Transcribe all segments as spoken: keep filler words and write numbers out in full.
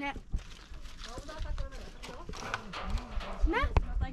نه نه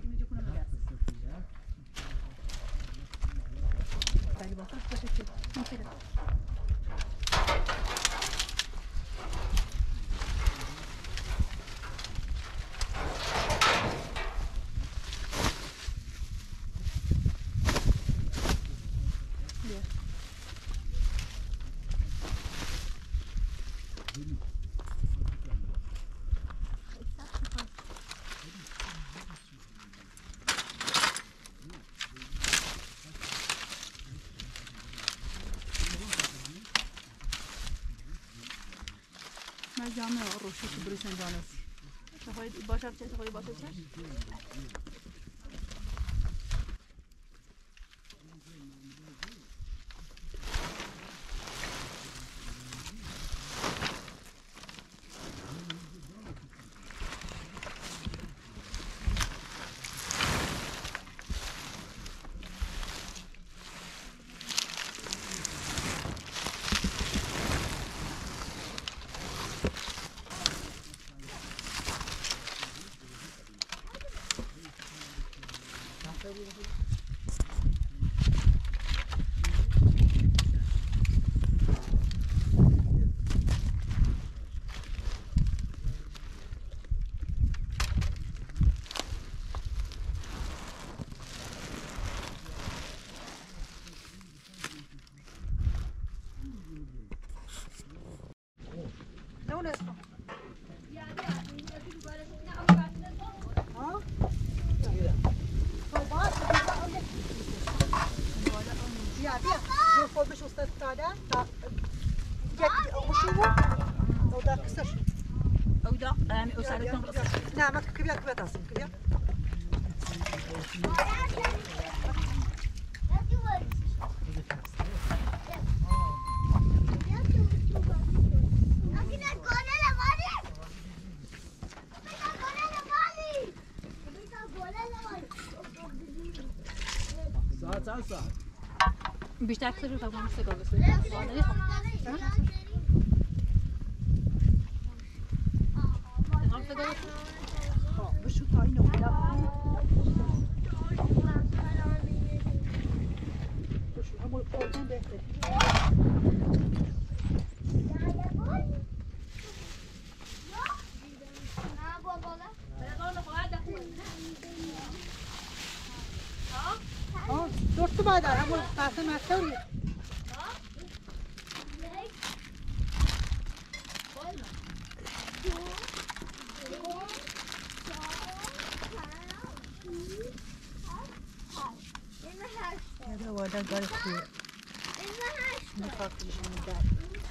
جامعه روشی که بریسن دانست شخوری باشد چه؟ شخوری باشد چه؟ نه ما كبير كبير تصل كبير ساعت چند ساعت بیشتر کسی تا پنج سال بسازیم. بشو تا اینو بلا بشو همون قربان بهتر ها دور تو بعد همون قاسم هستوری هذا هو ده قال كثير نخاف من الدار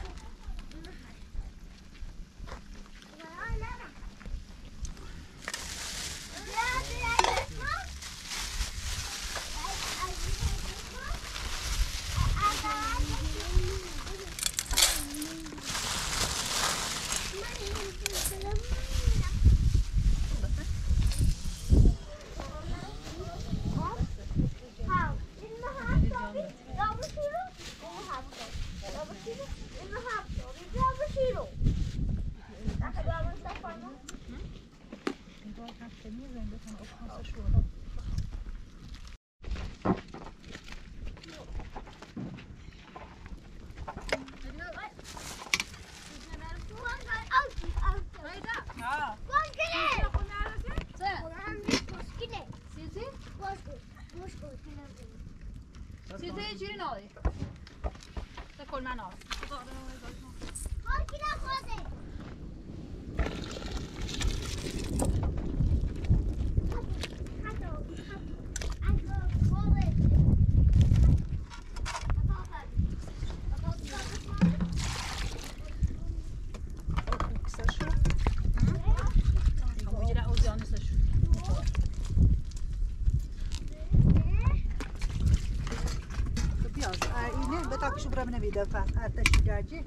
دفعة هذا الشجاجي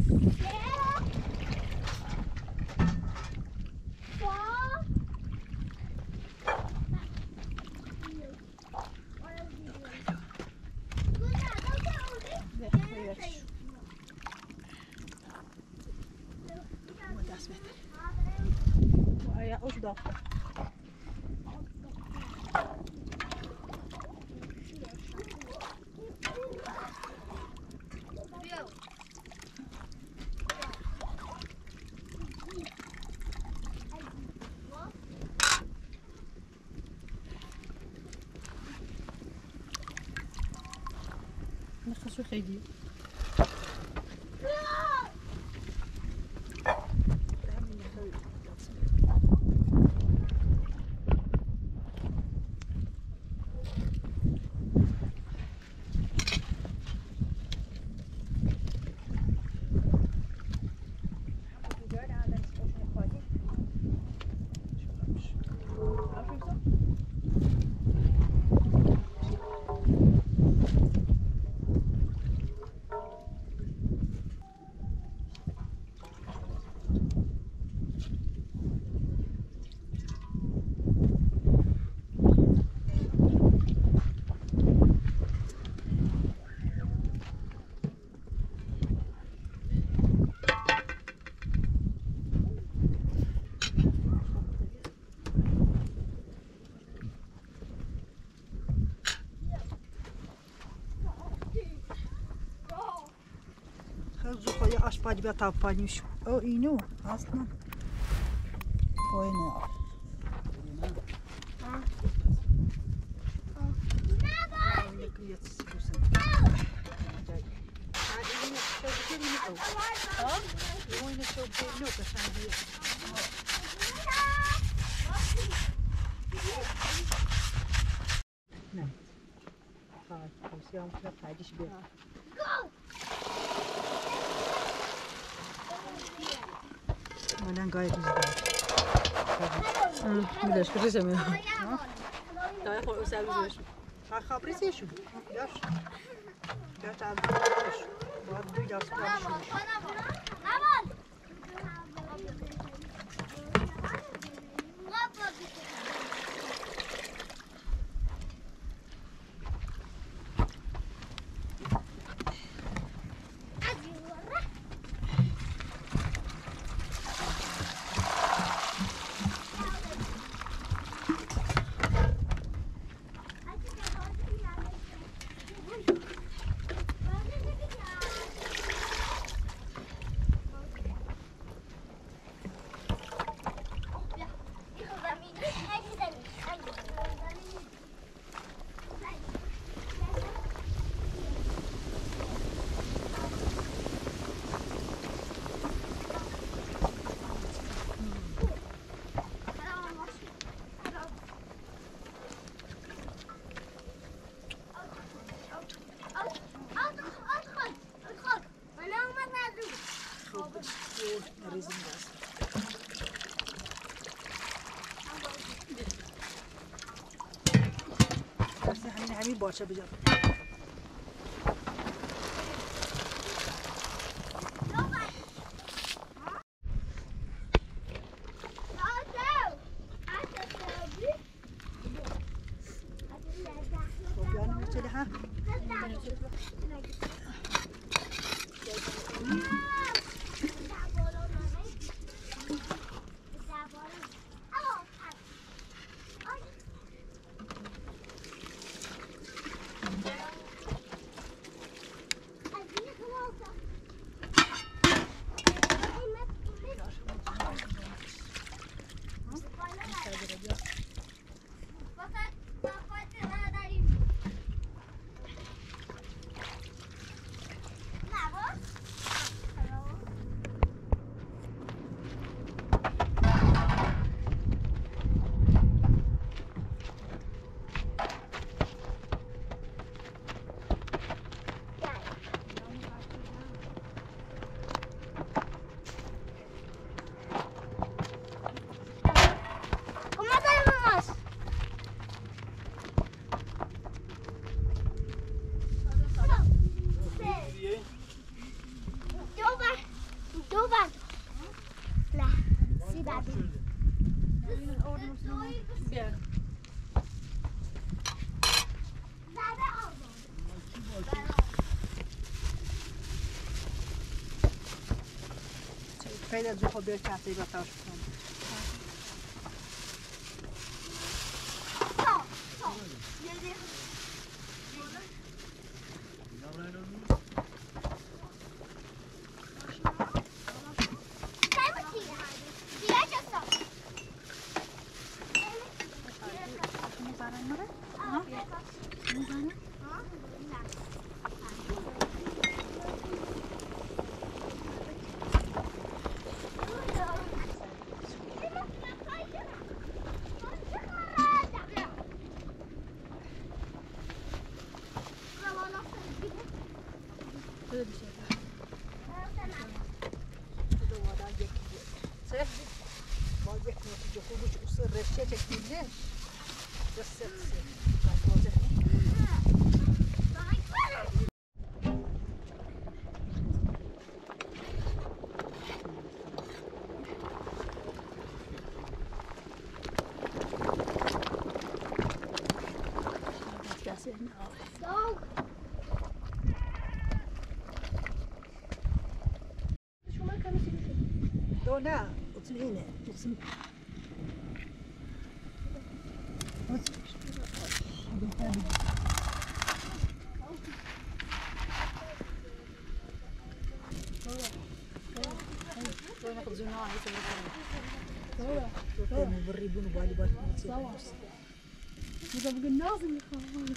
نخسو خیلی خیلی آشپزی به تاپانیش او اینو اصلا اوه نه Olen gayet güzel. Hı, güzel, güzel mi? Daha sonra servis Ha, kaprisi şu. Yaş. Yaş aldı. Bu du yaş yapmış. همین باشه بجا پیدا جو خود بیار کسی با تاش کنم. رشته چکیده دست دو نه اطلعینه بالريبون وبالي بالي إذا بقول لازم يخافون.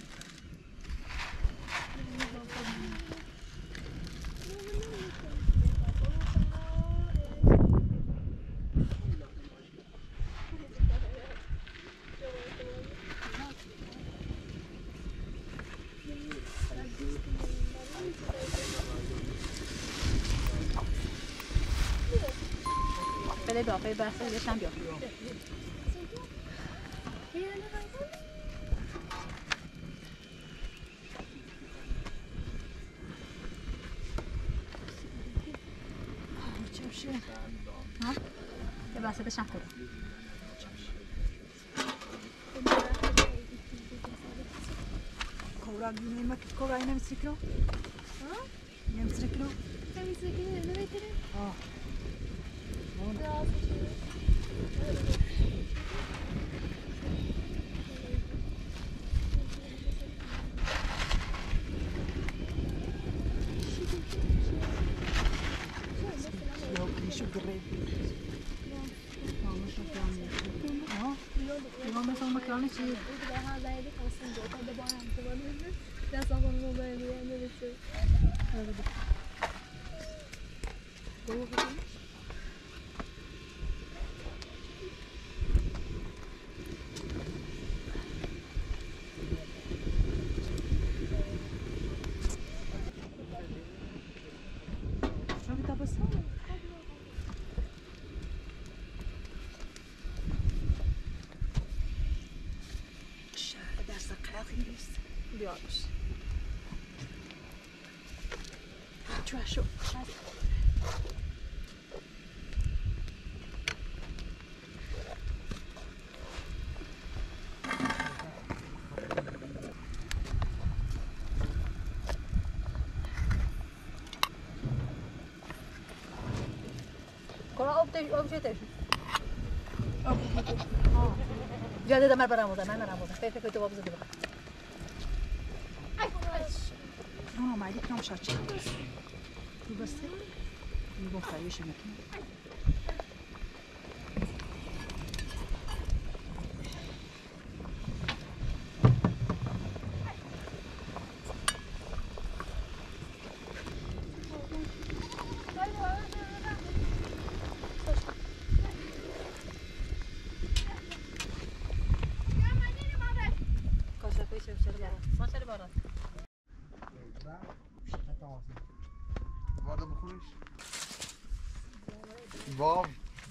بله باقی بحث داشتم بیا. ها؟ یه بحث داشتم تو. کورا گیمی ما که کورا اینم سیکلو؟ ها؟ اینم سیکلو؟ اینم سیکلو نمیتونه؟ آه. شو قريب اه يوم مثلا مكان شيء هذا يدك اصلا جوه هذا بقى انت ولا لا صار الموبايل يعني بس شو بتبصر بیارش چوشو کلا آب تش آب چه تش آب آه جاده دمر برام بود من برام بود فکر کنید تو آب زدی بخیر آه مایلی کنم شد چه تو بسته میگم خیلیش میکنم Wow.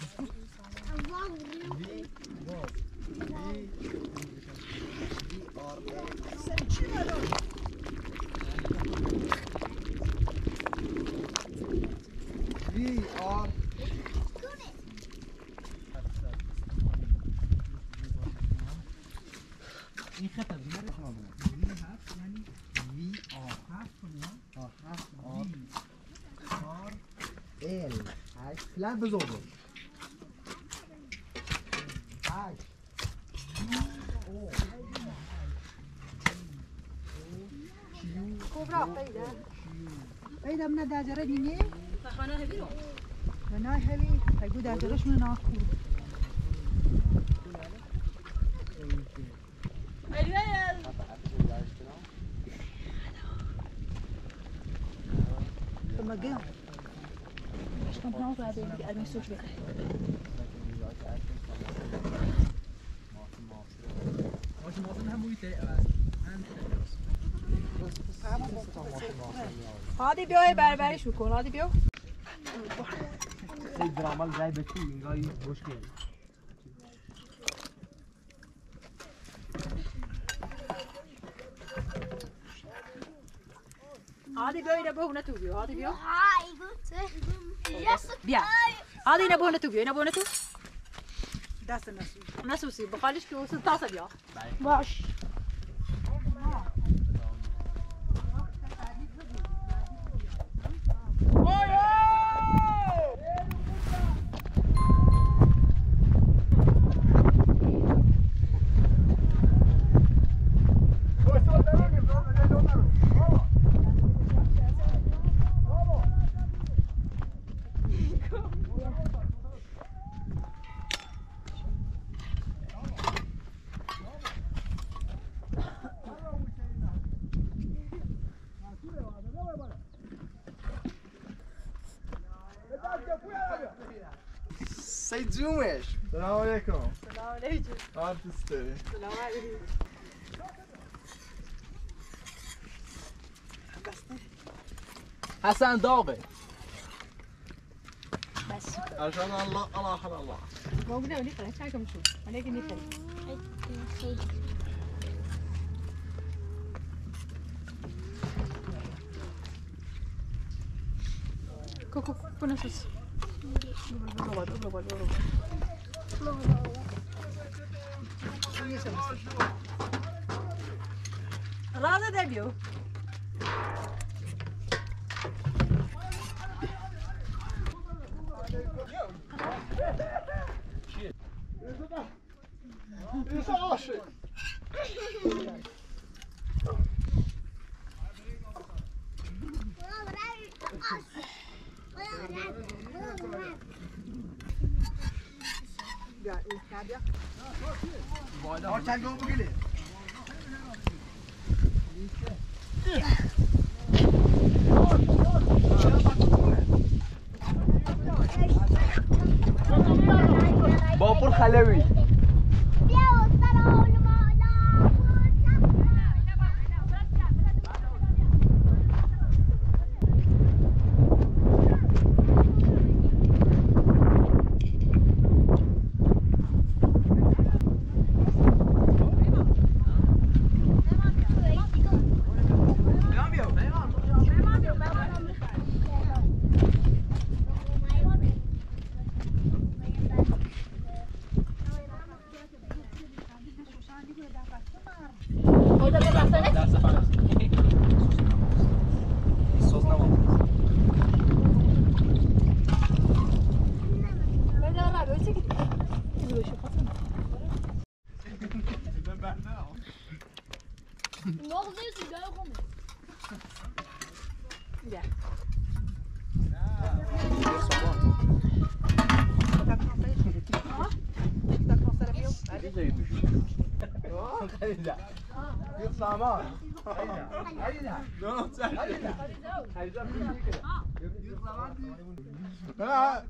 We are این خط از دیگه شما بود وی هست یعنی وی آر هست کنیم آر هست آر آر ال اصلا بزرگه کبرا پیدا پیدا من دجاجه دیگه خانه هبی رو نه هلی پیگو دجاجهش من ناکور ثم جاء اشتم ناو بعد البس سوش بقى ماشي ماشي هم بويته هادی بیا بربریش بکن هادی بیا این درامال جای بچی اینگاهی مشکل هادی بیا اینو بونه تو بیا هادی بیا بیا هادی اینو بونه تو بیا اینو بونه تو دست نسوسی نسوسی بخالیش که واسه تاسه بیا باش سید جومش سلام علیکم سلام علیکم حال دوسته سلام علیکم حسن داغه بس عشان الله الله حل الله موجودة ولي خلاص حاجة مشوف ولكن دي خلاص كوكو كوكو نفس راضي دبيو İnsan aşık. Var sen gel bu gele. Bapur Khalawi. Bir zaman. Hayda. Yok sen. Hayda. Hayda bir kere. Bir zaman değil. Ha.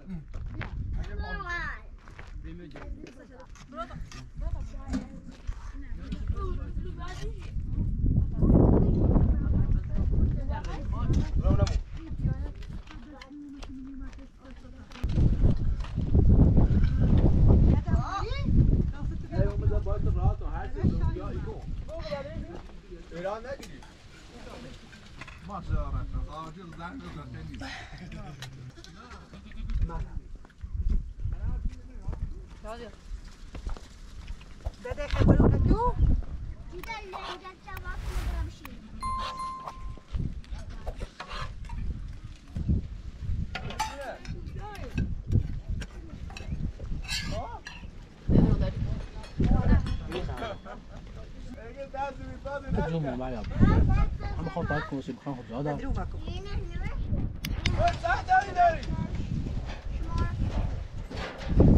İran ne gidiyor? Maşallah. Ağacı zan kızlar seni. Hadi. Dede خبرو ندو. Gider lezzet cevap bir şey. جون مریم هم خود پاک کنی بخوام خود زاده درو ماكو صح داری داری